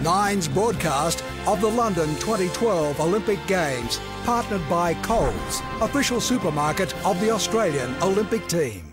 Nine's broadcast of the London 2012 Olympic Games, partnered by Coles, official supermarket of the Australian Olympic team.